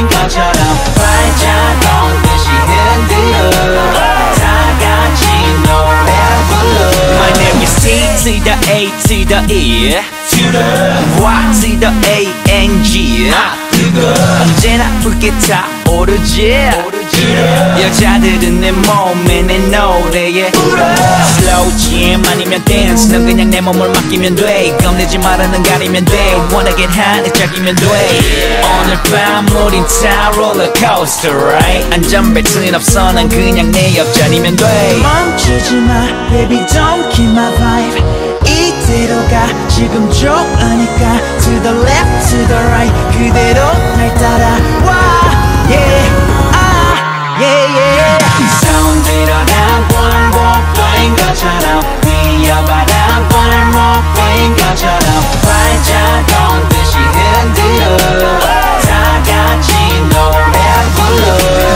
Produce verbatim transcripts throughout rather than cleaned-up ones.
거인 것처럼 발자국 듯이 흔들어 다 같이 노래 불러 My name is T to the A to the E to the Y to the A N G 언제나 붉게 타오르지 여자들은 내 몸에 내 노래에 Slow jam 아니면 dance 넌 그냥 내 몸을 맡기면 돼 겁내지 말아 넌 가리면 돼 Wanna get high 짝이면 돼 오늘 밤 우린 타 롤러코스터 right 안전벨트는 없어 난 그냥 내 옆자리면 돼 멈추지 마 baby don't kill my vibe 이대로 가 지금 좋으니까 To the left to the right 그대로 날 따라와 Yeah 아 yeah yeah 사운드로난 골목거인 것처럼 뛰어봐라 골목거인 것처럼 발자국 듯이 흔들어 다 같이 노래 불러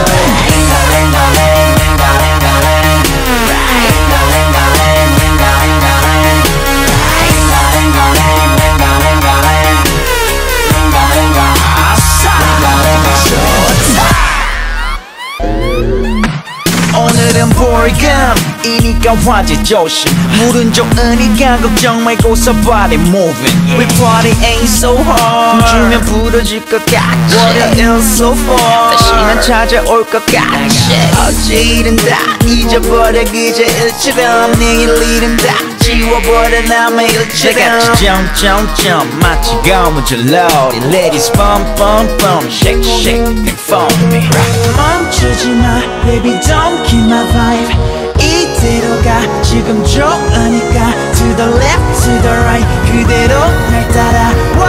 오늘은 볼감이니까 화제 조심 물은 좋으니까 걱정 말고 so body moving We party ain't so hard 춤추면 부러질 것 같지 월요일 so far 다시 난 찾아올 것 같지 어제 일은 다 잊어버려 그저 일처럼 내일 일은 다 지워버려 남의 일처럼 다같이 jump jump jump 마치 고무줄놀이 Ladies bump bump bump shake shake and for me 멈추지 마 baby don't kill my vibe 이대로 가 지금 좋으니까 To the left to the right 그대로 날 따라와